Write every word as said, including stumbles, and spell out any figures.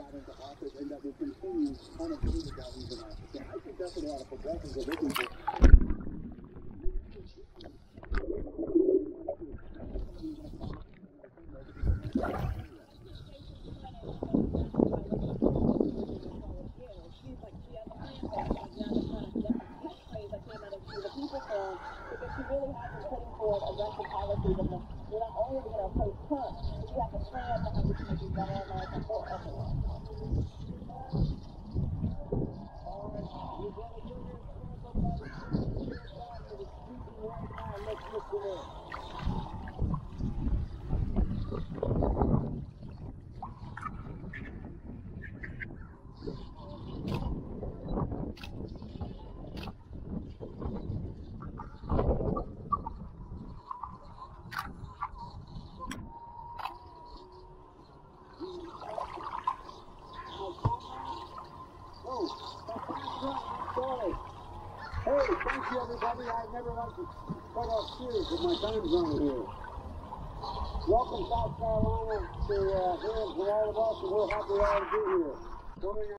got into office and that will continue unabated while he's in office. So I think that's what a lot of progressives are looking for. Aggressive policies and we're not only going to oppose Trump, we have a plan to how we can make a better America for everyone. Hey, thank you everybody. I never like to cut off series with my time zone here. Welcome South Carolina to uh, here for all of us, and we're happy all to be here.